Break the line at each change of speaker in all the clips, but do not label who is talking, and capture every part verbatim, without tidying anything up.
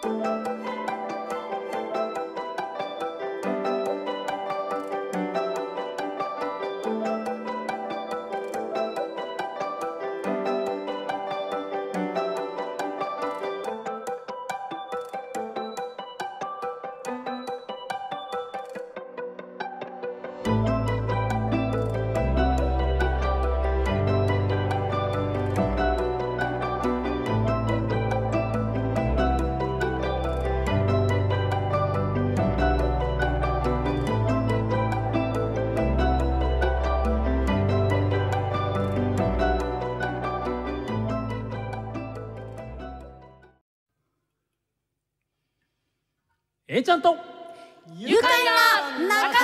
A ちゃんと
愉快な仲間たち。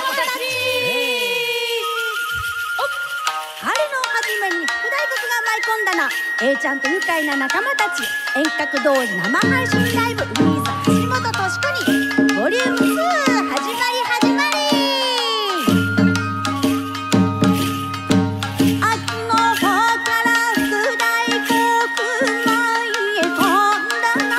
春の初めに副題曲が舞い込んだな。 A ちゃんと愉快な仲間たち遠隔同時生配信ライブリリース橋本敏子にボリュームツー始まり始まり。秋の方から副題曲舞い込んだな。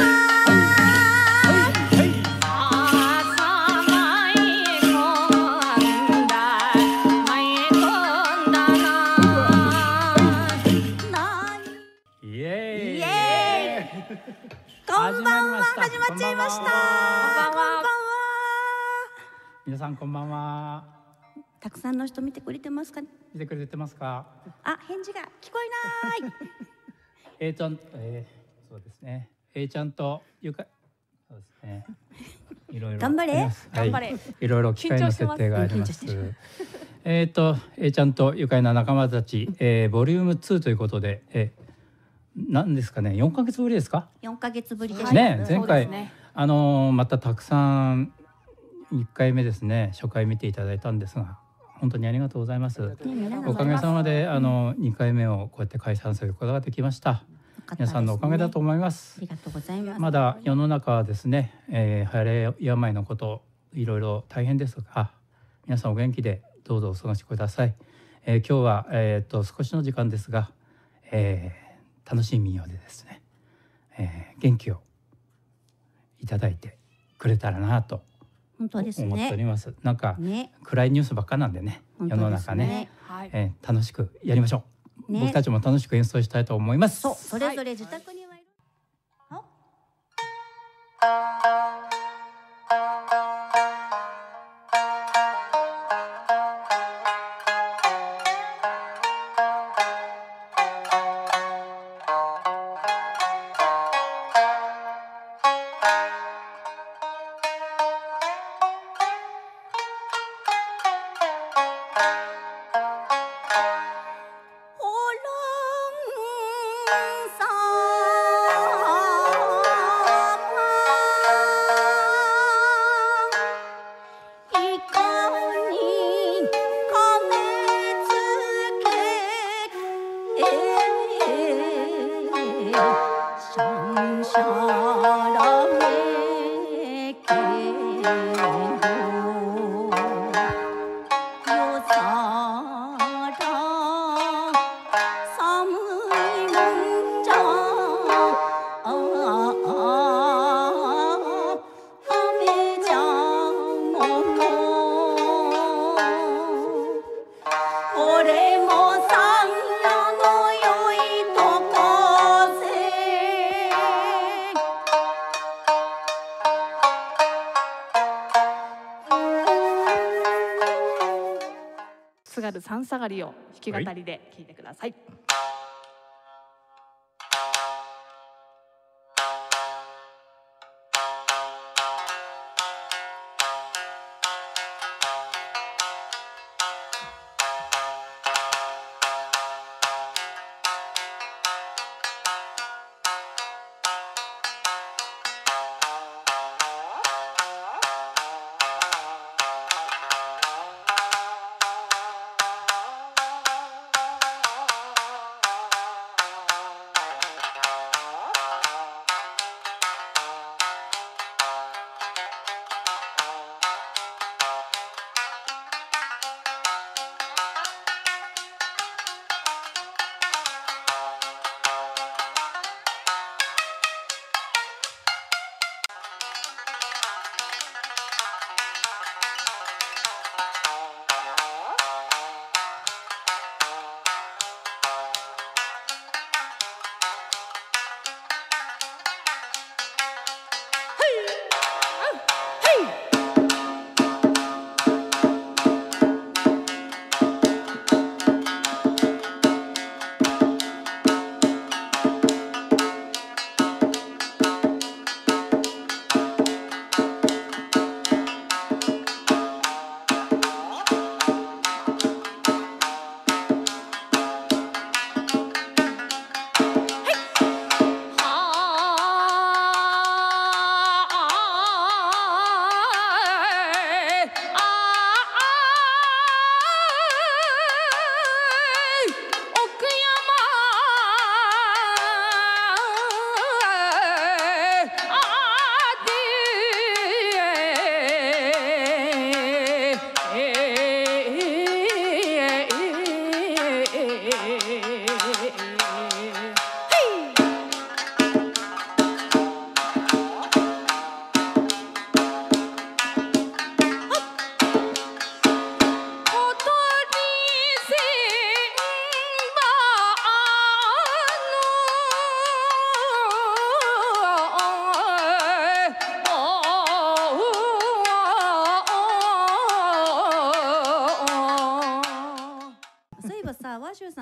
こんばんは、始まっちゃいました。こんばんは。
皆さんこんばんは。
たくさんの人見てくれてますか？
見てくれてますか？
あ、返事が聞こえない。
A ちゃん、えー、そうですね。A ちゃんとゆか、そうですね。いろいろ
頑張れ。
頑張れ。いろいろ機械の設定があります。えっと A ちゃんと愉快な仲間たち、えー、ボリュームツーということで、えーなんですかね、よんかげつぶりですか？
よんかげつぶりです
ね。前回、ね、あのー、またたくさんいっかいめですね、初回見ていただいたんですが、本当にありがとうございます。おかげさまであのにかいめをこうやって開催することができました。皆さんのおかげだと思います。
ありがとうございます。
まだ世の中はですね、えー、流行り病のこといろいろ大変ですが、皆さんお元気でどうぞお過ごしください。えー、今日はえっと少しの時間ですが、えー楽しい民謡でですね、えー、元気をいただいてくれたらなと思っております。ね、なんか、ね、暗いニュースばっかなんでね、世の中ね、ね、えー、楽しくやりましょう、ね、僕たちも楽しく演奏したいと思います。
そう、それぞれ自宅にはいる、はい
津軽三下がりを弾き語りで聴いてください。
「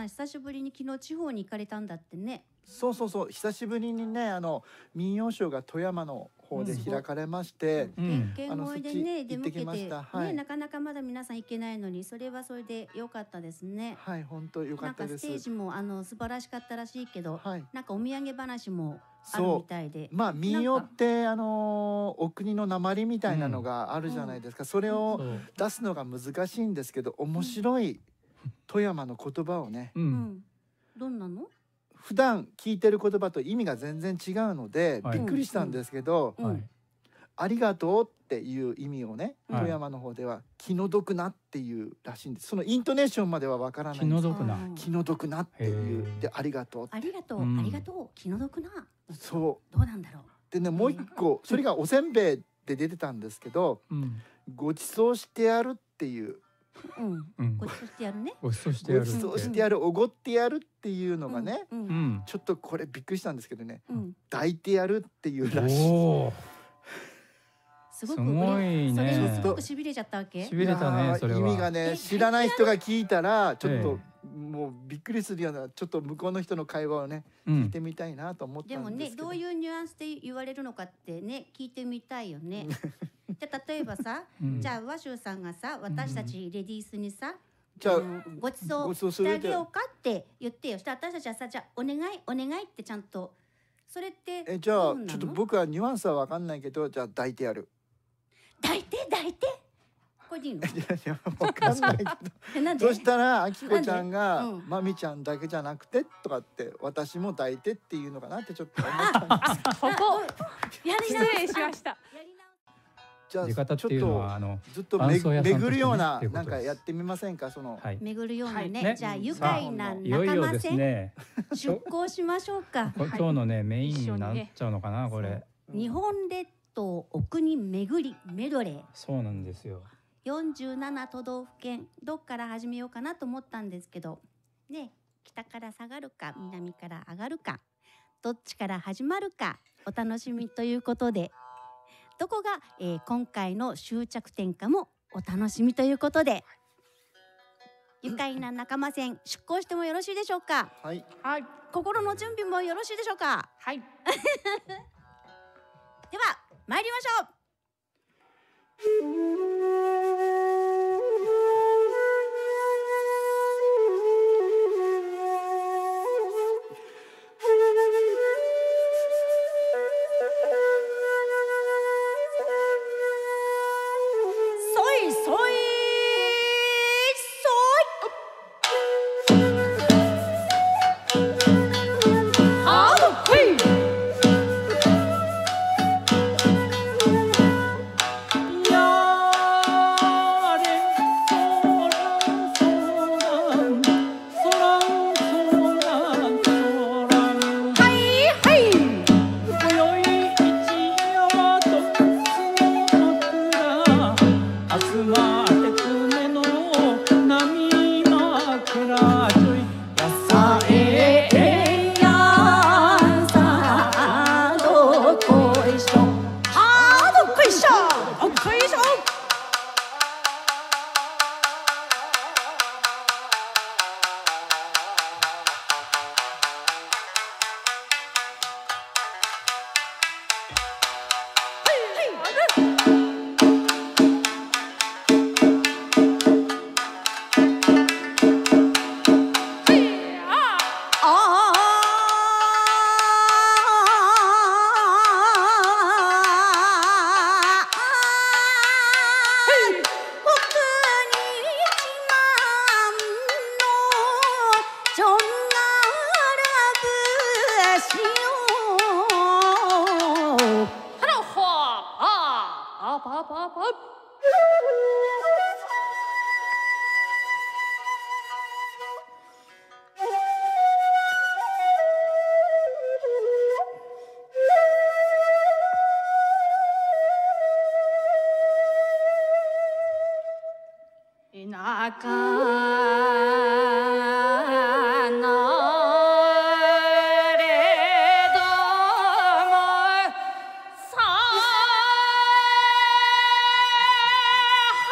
ん久しぶりに昨日地方に行かれたんだってね。
そうそうそう、久しぶりにね、あの民謡ショーが富山の方で開かれまして、
うん、
県越えでね出向けて、
はい、
ね、なかなかまだ皆さん行けないのに、それはそれで良かったですね。
はい、本当良かったです。
なんかステージもあの素晴らしかったらしいけど、
はい、
なんかお土産話もあるみたいで、
まあ民謡ってあのお国の訛みたいなのがあるじゃないですか、うん、それを出すのが難しいんですけど、面白い富山の言葉をね、
うんうん、どんなの？
普段聞いてる言葉と意味が全然違うので、はい、びっくりしたんですけど、うんうん、ありがとうっていう意味をね、はい、富山の方では気の毒なっていうらしいんです。そのイントネーションまではわからないんです。
気の毒な、
気の毒なっていうで、ありがとう、
ありがとう、うん、ありがとう、気の毒な。
そう
どうなんだろう。
でね、もう一個それがおせんべいで出てたんですけど、うん、ごちそうしてやるっていう、
うん、ごちそうしてやるね。
ごちそうしてやる。
ごちそうしてやる、おごってやるっていうのがね、うんうん、ちょっとこれびっくりしたんですけどね、うん、抱いてやるっていうらしい。
すごくいいね。それもすごく痺れちゃったわけ。
痺れたね、それは。
意味がね、知らない人が聞いたらちょっともうびっくりするような、ちょっと向こうの人の会話をね、聞いてみたいなと思ったんですけど。
でもね、どういうニュアンスで言われるのかってね、聞いてみたいよね。じゃあ例えばさ、じゃあ和州さんがさ、私たちレディースにさ、じゃあごちそうしてあげようかって言ってよ。したら私たちはさ、じゃあお願いお願いってちゃんと、それって
え、じゃあちょっと僕はニュアンスはわかんないけど、じゃあ抱いてやる。
抱いて抱いて。これでいいの？い
やいや、わかんないけど。そしたらあきこちゃんが、まみちゃんだけじゃなくてとかって、私も抱いてっていうのかなってちょっと思ったんです。
そこやり失礼しました。
じゃあちょっとずっと巡るようななんかやってみませんか、その
巡るようなね。じゃあ愉快な仲間線出航しましょうか。
今日のねメインになっちゃうのかな、これ。
日本列島お国巡りメドレー。
そうなんですよ。
よんじゅうなな都道府県、どっから始めようかなと思ったんですけどね、北から下がるか南から上がるか、どっちから始まるかお楽しみということで、どこが、えー、今回の終着点かもお楽しみということで、愉快な仲間線出航してもよろしいでしょうか。
はい、
はい、
心の準備もよろしいでしょうか。
はい。
では参りましょう。
は。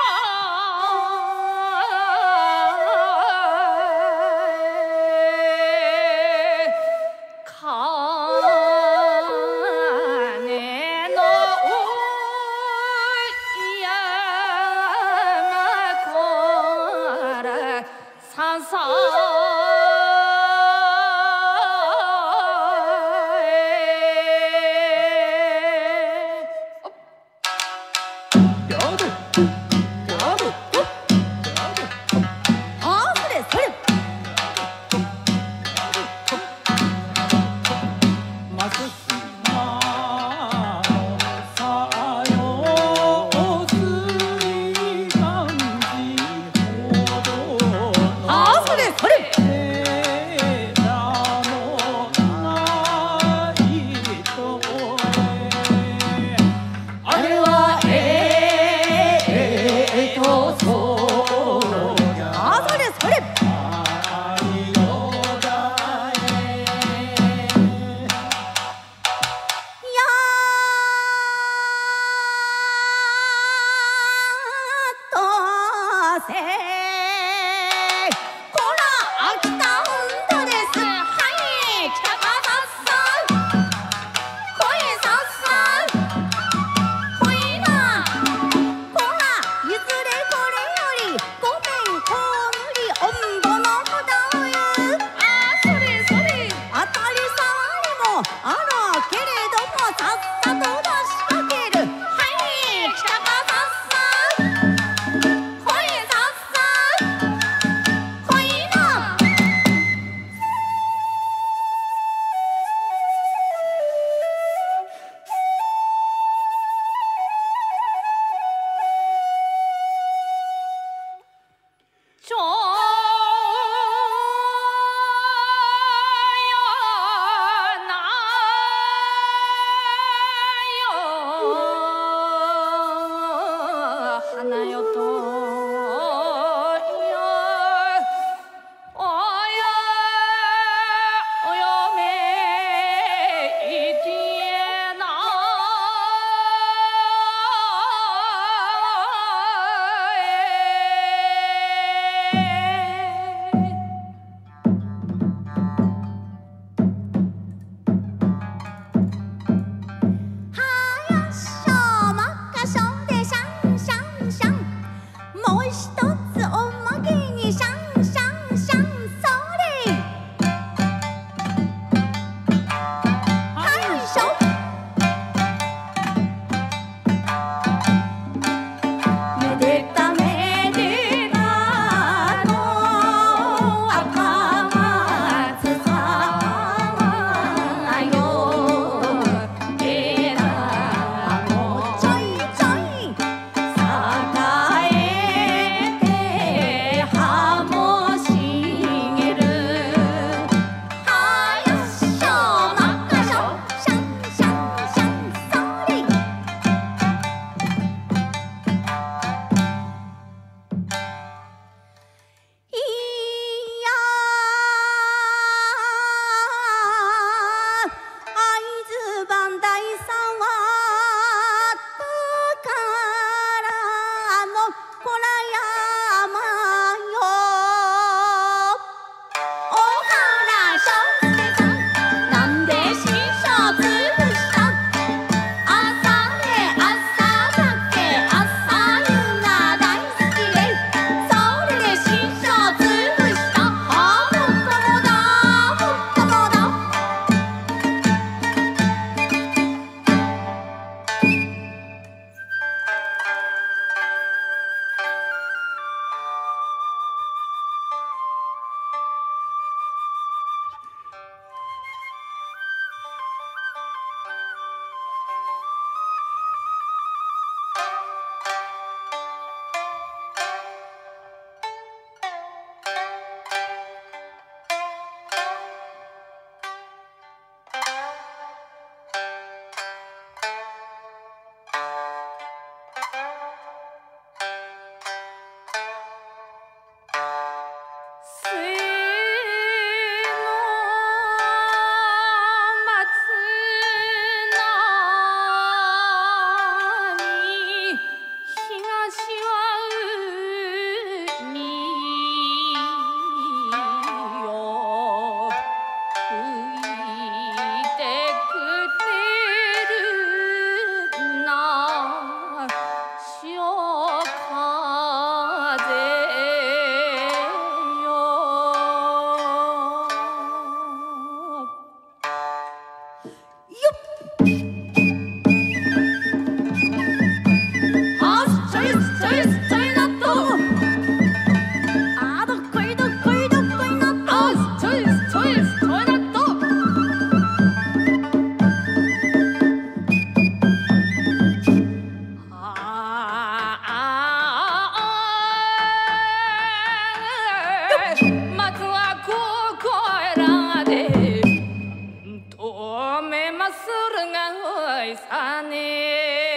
さね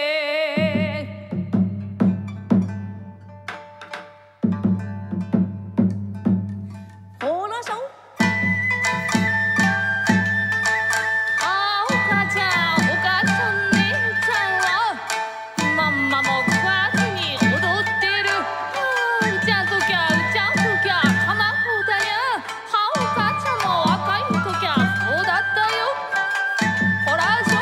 ほらしょ
あお母ちゃんお母ちゃん姉ちゃんはマンマも食わずに踊ってるあーうちゃんときゃうちゃんときゃかまほだやはお母ちゃんも若いときゃそうだったよほらしょ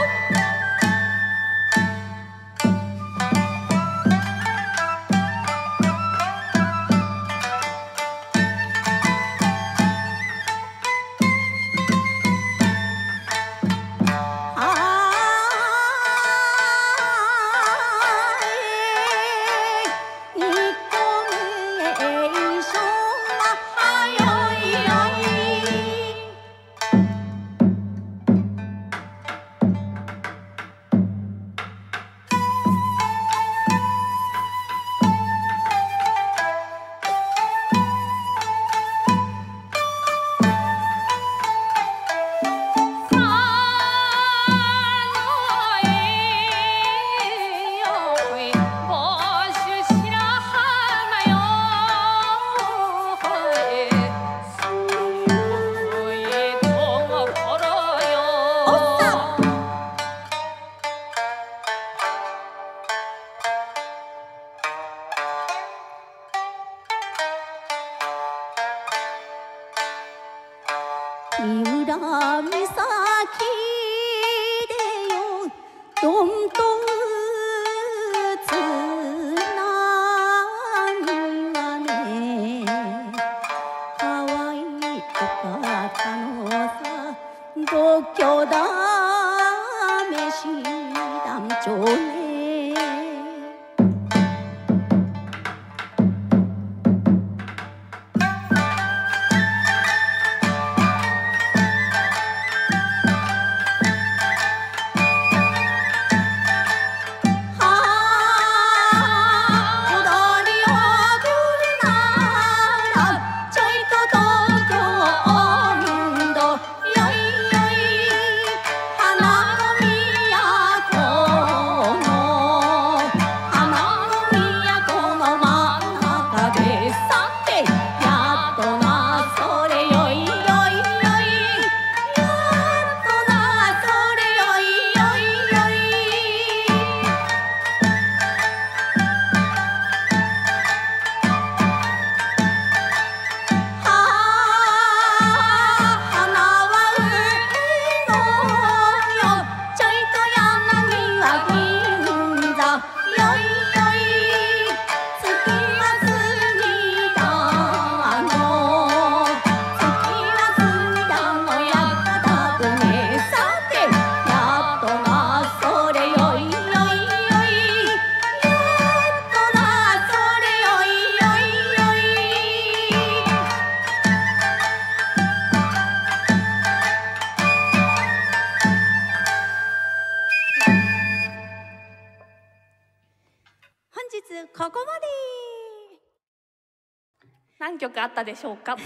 三浦岬でよどんと打つ波はねかわいかったのさ度胸だめし団長ねここまで。
何曲あったでしょうか。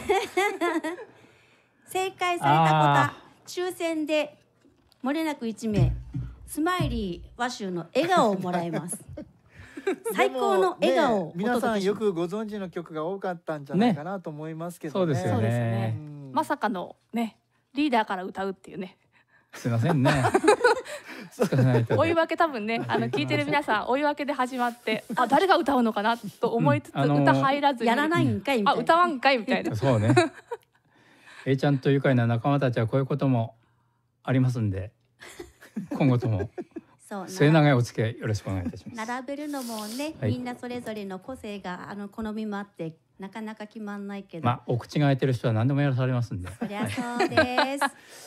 正解された方抽選でもれなくいち名スマイリー和集の笑顔をもらえます。最高の笑顔をお届けします。
皆さんよくご存知の曲が多かったんじゃないかなと思いますけどね。
ね、そうですよね。
うん、まさかのねリーダーから歌うっていうね。
すいませんね。
追い分け多分ねあの聞いてる皆さん追い分けで始まってあ誰が歌うのかなと思いつつ、うんあのー、歌入らずに
やらないんかいみたいな、
あ歌わんかいみたいな。
そうね。A ちゃんと愉快な仲間たちはこういうこともありますんで今後とも末永いお付き合いよろしくお願いいたします。
並べるのもね、はい、みんなそれぞれの個性があの好みもあってなかなか決まんないけど、
まあお口が開いてる人は何でもやらされますんで。
そりゃそうです。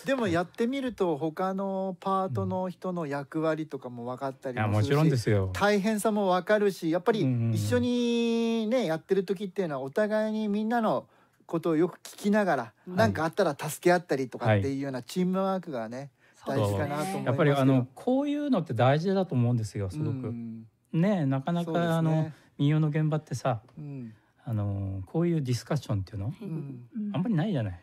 でもやってみると他のパートの人の役割とかも分かったりもするし、
もちろんですよ。
大変さも分かるし、やっぱり一緒にねやってる時っていうのはお互いにみんなのことをよく聞きながら何、はい、かあったら助け合ったりとかっていうようなチームワークがね、はい、大事かなと思いますけど、
やっぱりあのこういうのって大事だと思うんですよすごく。ねなかなか、ね、あの民謡の現場ってさ、うん、あのこういうディスカッションっていうの、うん、あんまりないじゃない。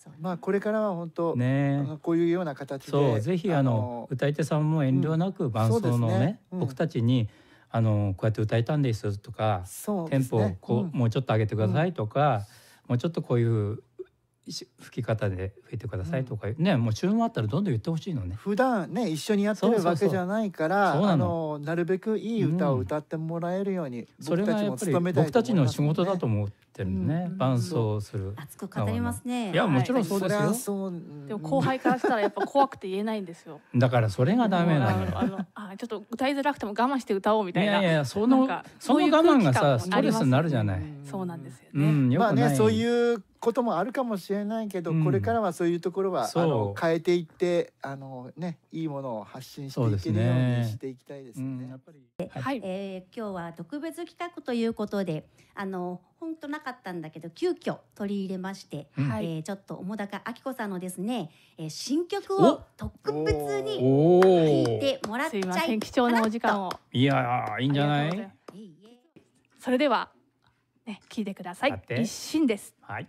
まあこれからは本当
ね
こういうような形で、
そうぜひあの歌い手さんも遠慮なく伴奏のね、僕たちにあのこうやって歌えたんですとか、テンポをこうもうちょっと上げてくださいとか、もうちょっとこういう吹き方で吹いてくださいとかね、もう注文あったらどんどん言ってほしいのね。
普段ね一緒にやってるわけじゃないから、あのなるべくいい歌を歌ってもらえるように僕たちも努めたいと思いますね。
僕たちの仕事だと思ってるね、伴奏する。
熱く語りますね。
いやもちろんそうですよ。
でも後輩からしたらやっぱ怖くて言えないんですよ。
だからそれがダメなのよ。
あのあちょっと歌いづらくても我慢して歌おうみたいな。
いやいやそのその我慢がさストレスになるじゃない。
そうなんですよね。
まあねそういうこともあるかもしれないけど、これからはそういうところはあの変えていってあのねいいものを発信していけるようにしていきたいですね。やっぱり。
はい。え今日は特別企画ということで、あの本当なかったんだけど急遽取り入れまして、えちょっと澤瀉明子さんのですね、え新曲を特別に弾いてもらっちゃいかなと。すいません
貴重なお時間を。
いやいいんじゃない。
それではね聞いてください。一心です。
はい。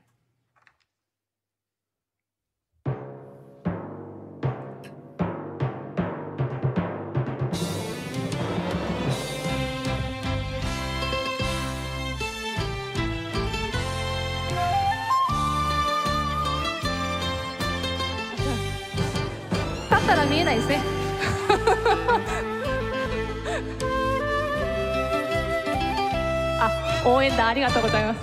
立ったら見えないですね。あ、応援団ありがとうございます。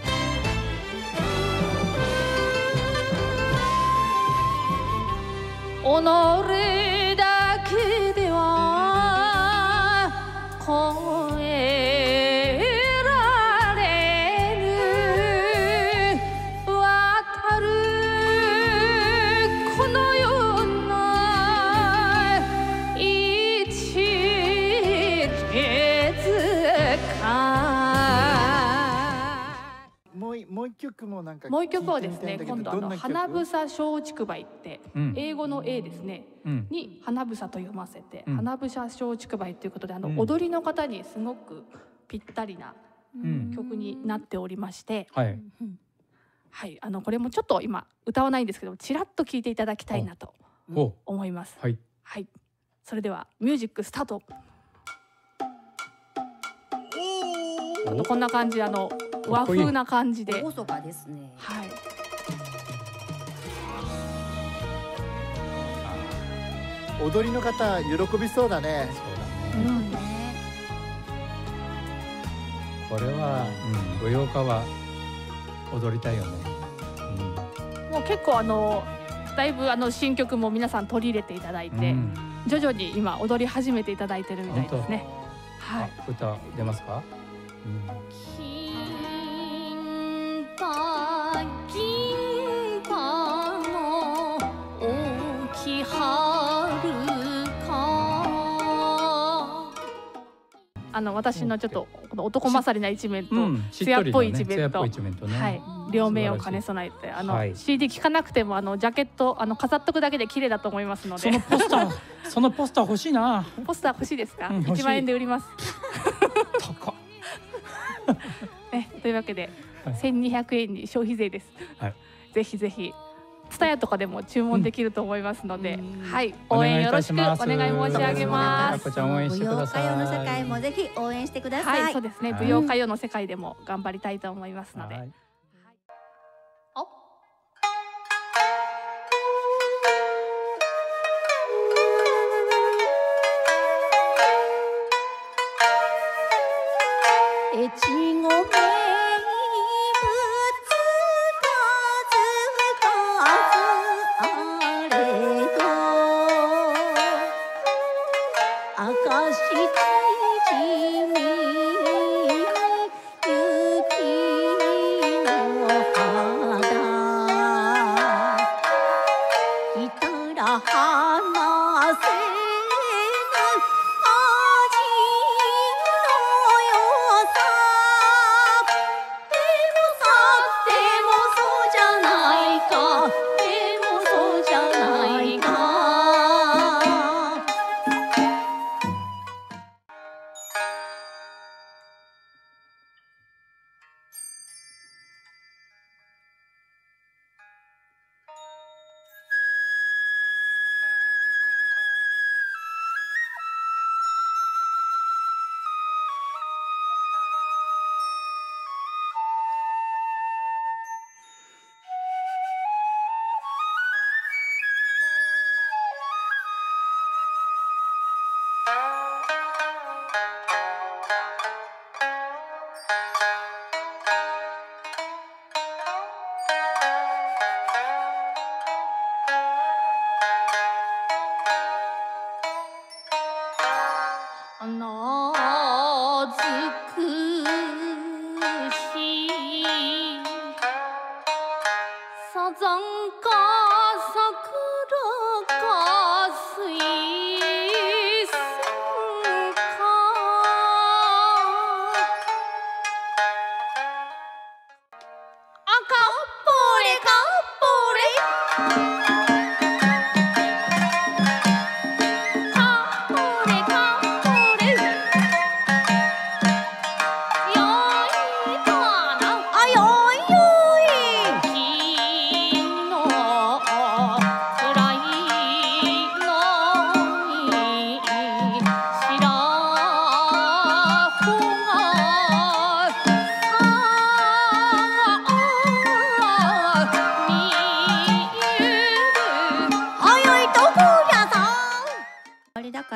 己だけでは超えられぬ渡るこのような一列
もう一曲もなんか
もう一曲はですね、今度あの花房松竹梅って英語の A ですね、うん、に花房と読ませて、うん、花房松竹梅ということであの、うん、踊りの方にすごくぴったりな曲になっておりまして、うん、はい、はい、あのこれもちょっと今歌わないんですけどちらっと聴いていただきたいなと思います。はい、はい、それではミュージックスタート。あのこんな感じあの和風な感じで。
厳かですね。
はい。
踊りの方喜びそうだね。
そうだね。うん、これは、うん、舞踊家は踊りたいよね。
うん、もう結構あのだいぶあの新曲も皆さん取り入れていただいて、うん、徐々に今踊り始めていただいてるみたいですね。はい。
歌出ますか？うん、
銀河の大きはるか。
あの私のちょっとこの男勝りな一面と艶っぽい一面と、はい両面を兼ね備えてあの、はい、シーディー 聴かなくてもあのジャケットあの飾っとくだけで綺麗だと思いますので。
そのポスターそのポスター欲しいな。
ポスター欲しいですか？うん、いちまんえんで売ります。
高っ。
ね、というわけで、はい、せんにひゃくえんに消費税です。はい、ぜひぜひツタヤとかでも注文できると思いますので、うん、はい応援よろしくお願い申し上げます。
舞踊
歌謡の世界もぜひ応援してください。
はい、そうですね。舞踊歌謡の世界でも頑張りたいと思いますので。はい、
越後名物数々あれど明石縮み雪の肌来たら話せ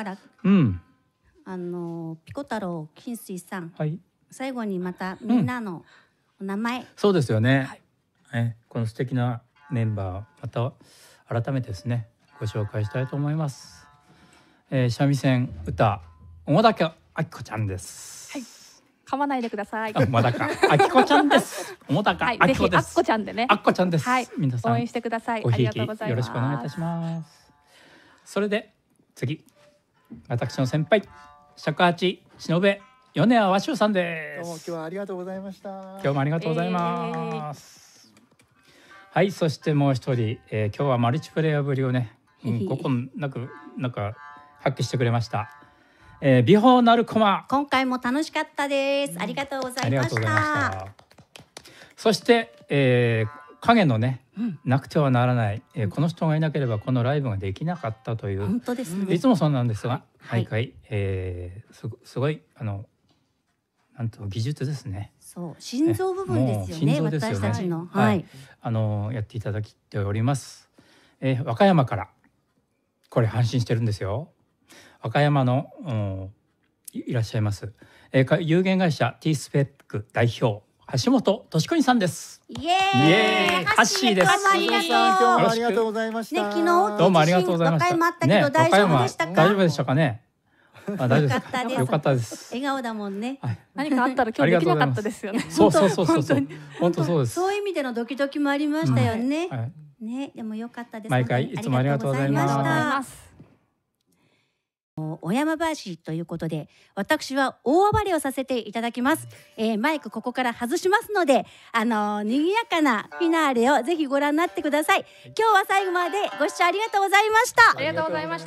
から、
うん、
あのピコ太郎金水さん、
はい、
最後にまたみんなのお名前、うん、
そうですよね、はい、えこの素敵なメンバーまた改めてですねご紹介したいと思います。えー、三味線歌桃高明子ちゃんです。
はい、噛まないでください。
桃高明子ちゃんです。桃高明子です。
はい、ぜひあっこちゃんでね。
あっこちゃんです。
はい、
皆さん
応援してください。
ごひいき
ありがとうございます。
よろしくお願いいたします。それで次、私の先輩尺八しのぶえ米谷和修さんです。
どうも今日はありがとうございました。
今日もありがとうございます。えー、はい、そしてもう一人、えー、今日はマルチプレイヤーぶりをね、うん、ここなくなんか発揮してくれました。えー、美穂なるこま。
今回も楽しかったです。ありがとうございました。
そして、えー、影のね、うん、なくてはならない、えー、この人がいなければこのライブができなかったという。
本当ですね。
いつもそうなんですが、
はい、
毎回、えー、す, すごいあのなんと技術ですね。
そう、心臓部分ですよね。よね私たちの、
はい、はい、あのやっていただいております。えー、和歌山からこれ安心してるんですよ。和歌山の、うん、いらっしゃいます、えー、有限会社 T スペック代表橋本俊邦さんです。
イエーイ、
イエーイハッシーです。
ありがとう。
今日もありがとうございました。
ね、昨日
どうもありがとうございました。
和歌山あったけど大丈夫でしたか？
大丈夫でしたかね。あ、大丈夫ですか。よかったです。
笑顔だもんね。
はい、何かあったら今日できなかったですよね。
そうそうそうそうそう。本当そうです。
そういう意味でのドキドキもありましたよね。うんはい、ね、でもよかったです。
毎回いつもありがとうございます。
小山林ということで私は大暴れをさせていただきます、えー、マイクここから外しますのであのー、賑やかなフィナーレをぜひご覧になってください。今日は最後までご視聴ありがとうございました。
ありがとうございました。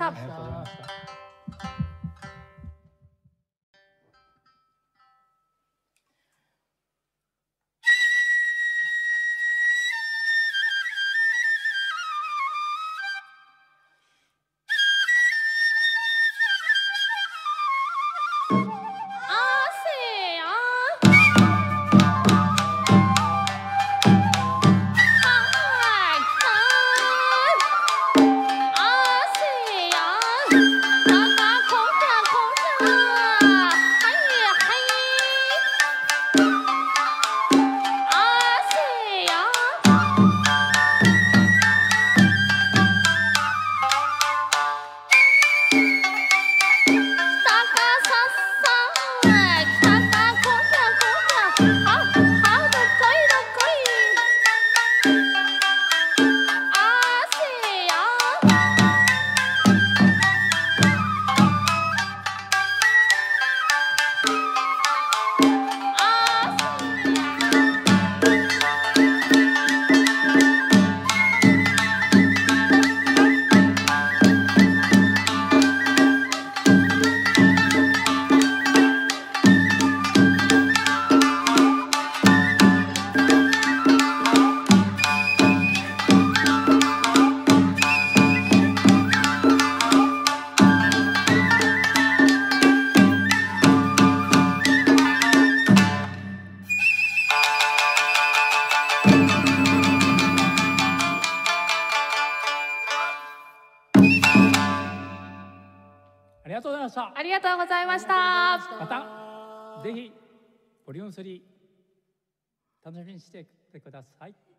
ありがとうございました。
ありがとうございました。
またぜひボリュームスリー楽しみにしてください。